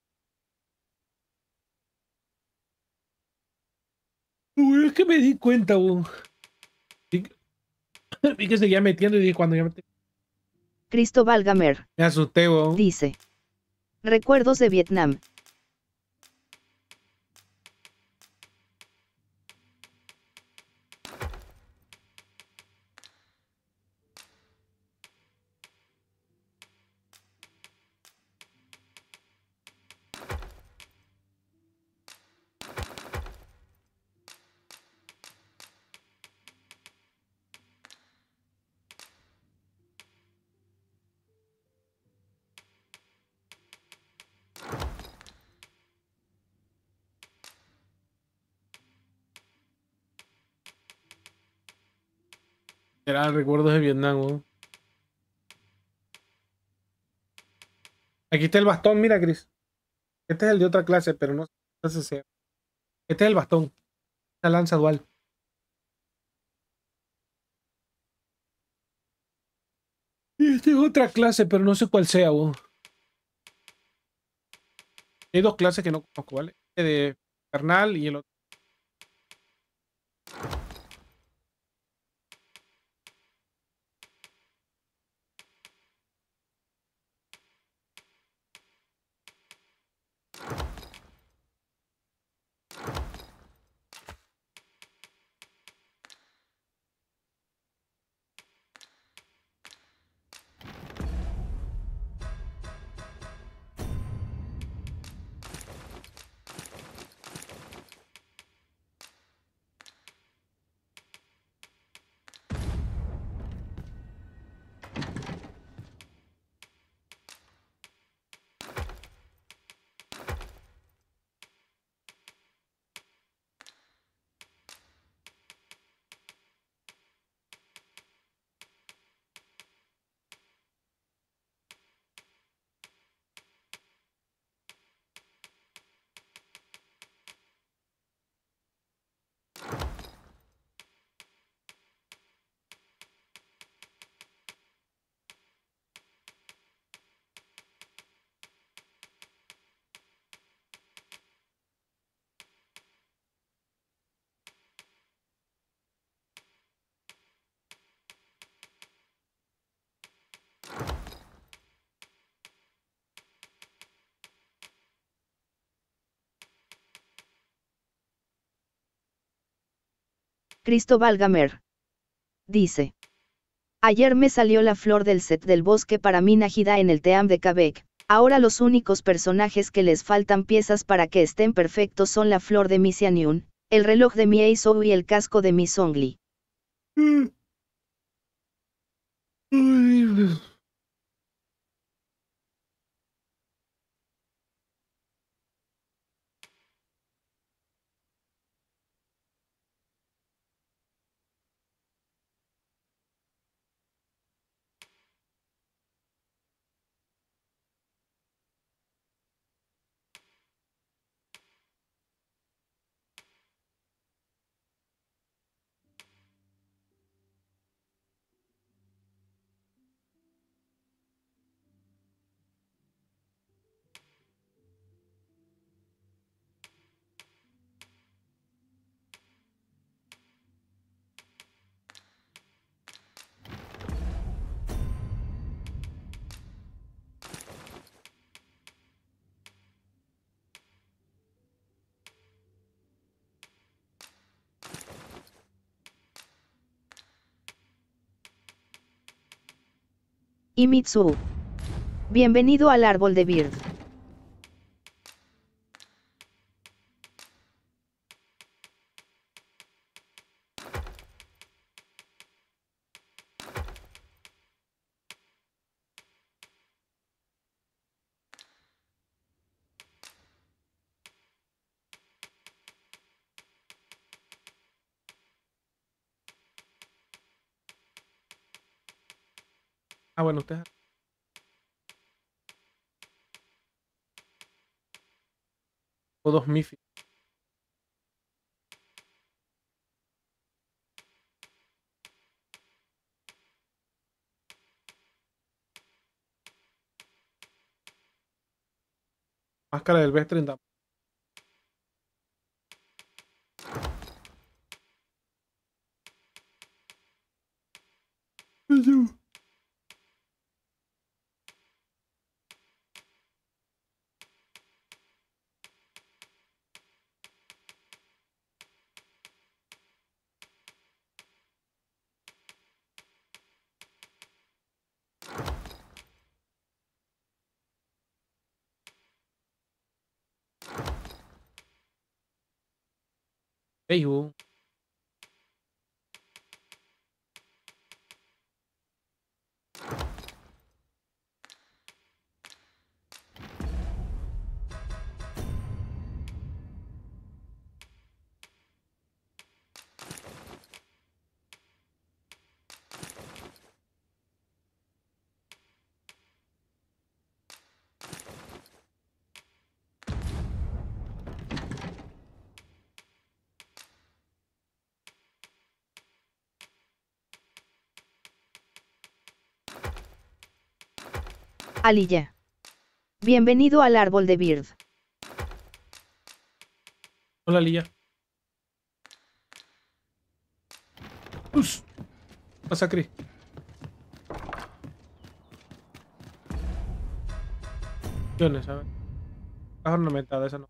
Uy, es que me di cuenta, güey. Vi que seguía metiendo y dije, cuando ya Cristóbal Gamer. me asusté, güey. Dice. Recuerdos de Vietnam. Eran recuerdos de Vietnam, güey. Aquí está el bastón, mira, Chris. Este es el de otra clase, pero no sé si sea. Este es el bastón. La lanza dual. Y este es otra clase, pero no sé cuál sea, güey. Hay dos clases que no conozco, ¿vale? Este de Infernal y el otro. Cristóbal Gamer. Dice. Ayer me salió la flor del set del bosque para mi Nájida en el Team de Quebec. Ahora los únicos personajes que les faltan piezas para que estén perfectos son la flor de mi Xianyun, el reloj de mi Eisou y el casco de mi Zhongli. Y Mitsu. Bienvenido al árbol de Bird. Ah, bueno, usted. O 2 Miffy. Máscara del B30. Facebook. Aliyah. Bienvenido al árbol de Bird. Hola, Lilla. Pasa, Chris. ¿Qué ¿sabes? Caja ornamentada, esa no.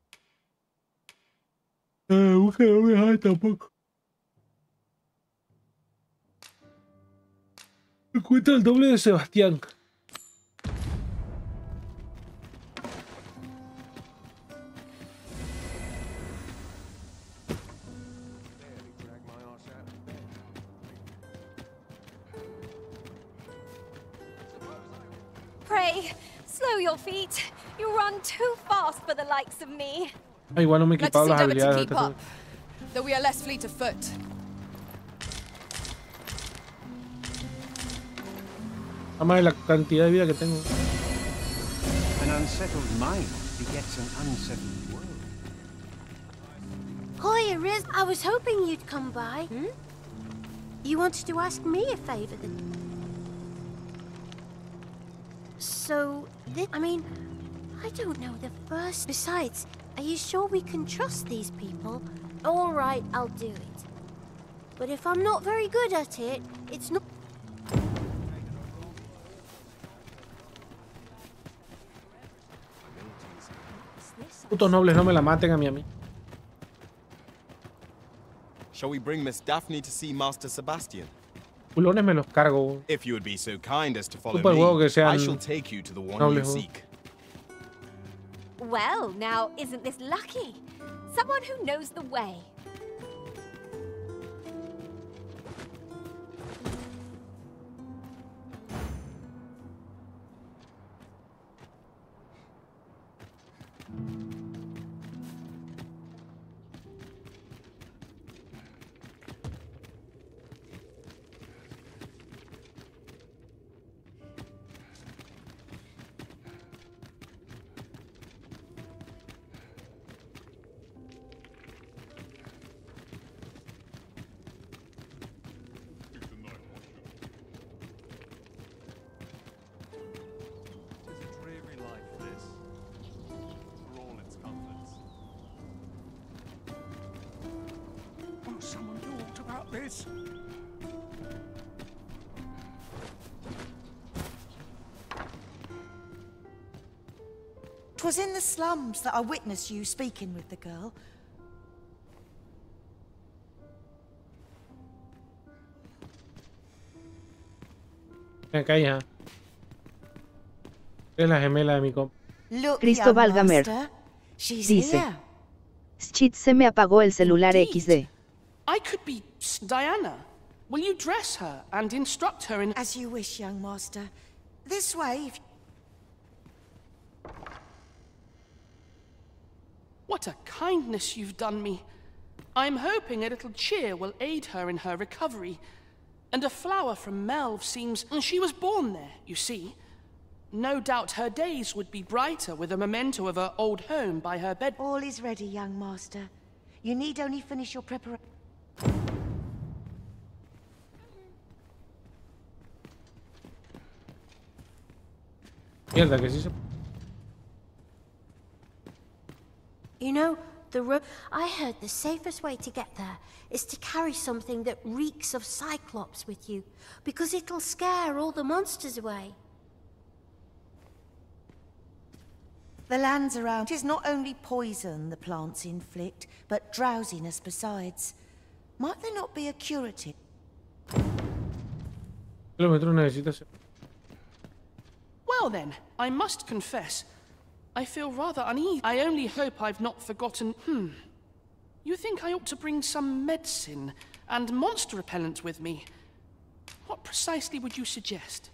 Búsqueda no tampoco. Encuentra el doble de Sebastián. Pray, slow your feet. You run too fast for the likes of me. Ah, igual no me he Let's equipado las endeavour to habilidades. keep up, though we are less fleet of foot. Además de la cantidad de vida que tengo. An unsettled mind begets an unsettled world. Hi, Riz. I was hoping you'd come by. You wanted to ask me a favor then? So, I mean, I don't know the first. Besides, are you sure we can trust these people? All right, I'll do it. But if I'm not very good at it, it's not... Putos nobles, no me la maten a mí. Shall we bring Miss Daphne to see Master Sebastian? Culones me los cargo. If you would be so kind as to follow Super huevo que me, sean I shall take you to the one nobles, you huevo. seek. Well, now, isn't this lucky? Someone who knows the way. Won't someone do aught about this? 'Twas in the slums that I witnessed you speaking with the girl. Acá hija. Es la gemela de mi compa. Look, Cristóbal young Gamer. master, she's Dice. here. Shit, se me apagó el celular XD. I could be Diana. Will you dress her and instruct her in... As you wish, young master. This way, if... What a kindness you've done me. I'm hoping a little cheer will aid her in her recovery. And a flower from Melve seems... She was born there, you see. No doubt her days would be brighter with a memento of her old home by her bed. All is ready, young master. You need only finish your preparation. Mierda, que sí se... You know, the road... I heard the safest way to get there is to carry something that reeks of Cyclops with you, because it'll scare all the monsters away. The lands around is not only poison the plants inflict, but drowsiness besides. Might there not be a curative? Kilómetros necesitas... Well then, I must confess, I feel rather uneasy. I only hope I've not forgotten... You think I ought to bring some medicine and monster repellent with me? What precisely would you suggest?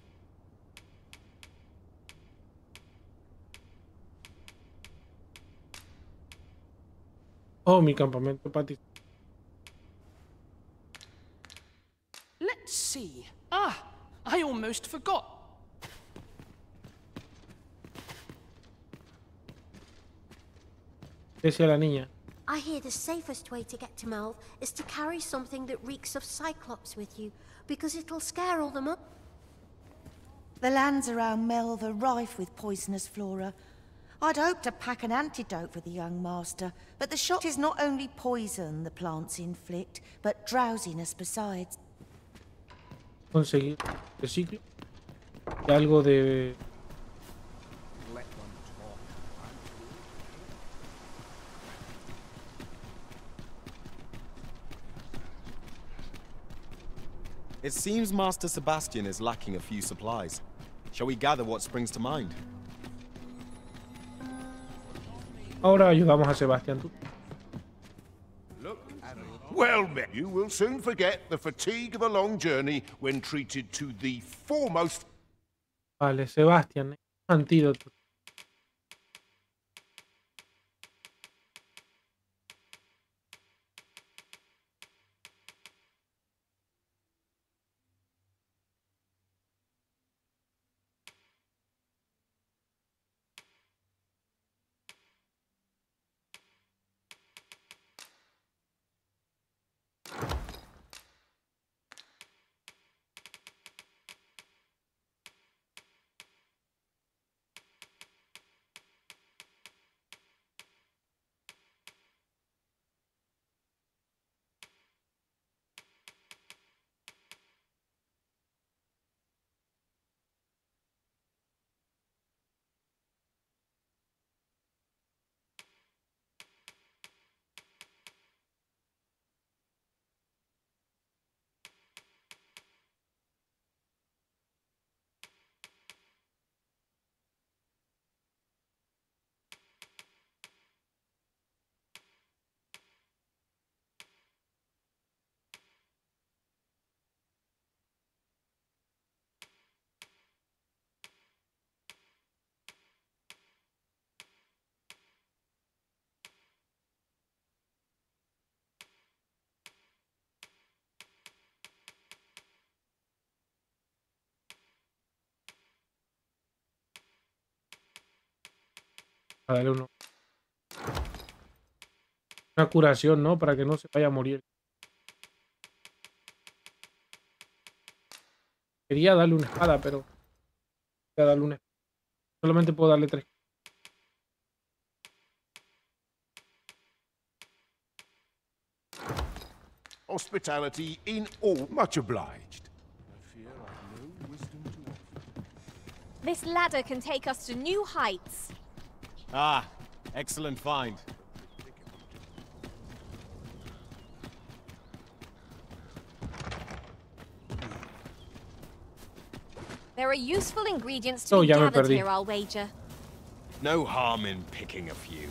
Oh, mi campamento, Patty. Let's see. Ah, I almost forgot. Decía la niña. I hear the safest way to get to Melve is to carry something that reeks of Cyclops with you, because it'll scare all the monsters. The lands around Melve are rife with poisonous flora. I'd hoped to pack an antidote for the young master, but the shot is not only poison the plants inflict, but drowsiness besides. Conseguir el ciclo y algo de... It seems Master Sebastian is lacking a few supplies. Shall we gather what springs to mind? Ahora ayudamos a Sebastián. ¿Tú? Well, men, you will soon forget the fatigue of a long journey when treated to the foremost... Vale, Sebastián. Antídoto. A darle una curación, ¿no? Para que no se vaya a morir. Quería darle una espada, pero... Voy a darle una espada. Solamente puedo darle 3. Hospitality in all. Much obliged. I fear I've no wisdom to offer. This ladder can take us to new heights. Ah, excellent find. There are useful ingredients to be gathered here, I'll wager. No harm in picking a few.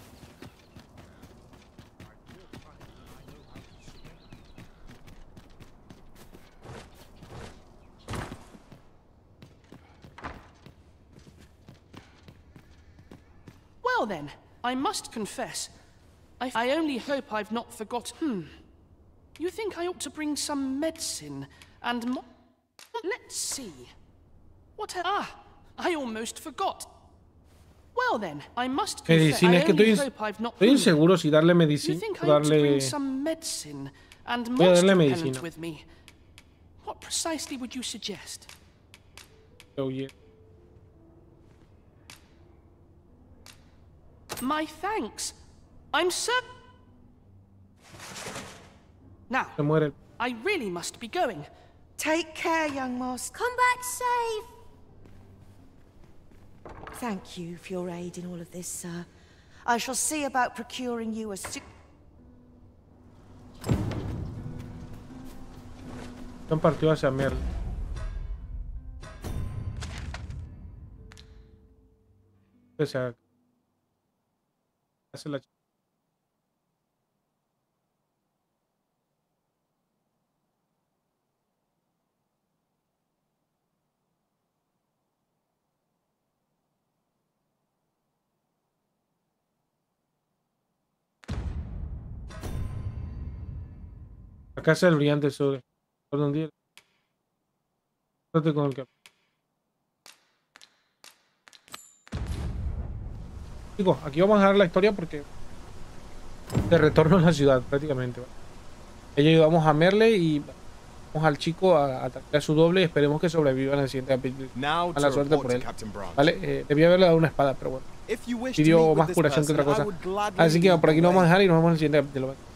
Well then, I must confess, I only hope I've not forgotten. You think I ought to bring some medicine and Let's see. What I almost forgot. Well then, I must Medicina, es que estoy inseguro si darle medicina o darle... Voy a darle medicina. What precisely would you suggest? Oh, yeah. My thanks. I'm certain. Now, I really must be going. Take care, young master. Come back safe. Thank you for your aid in all of this, sir. I shall see about procuring you a suit. Son partido hacia Merle. Hace la... La casa del brillante sur. Por un día. Con el que... Chicos, aquí vamos a dejar la historia porque de retorno a la ciudad prácticamente. Ella ayudamos a Merle y vamos al chico a atacar a su doble y esperemos que sobreviva en el siguiente capítulo. A la suerte por él. Vale, debía haberle dado una espada, pero bueno. Pidió más curación que otra cosa. Así que por aquí lo vamos a dejar y nos vemos en el siguiente capítulo.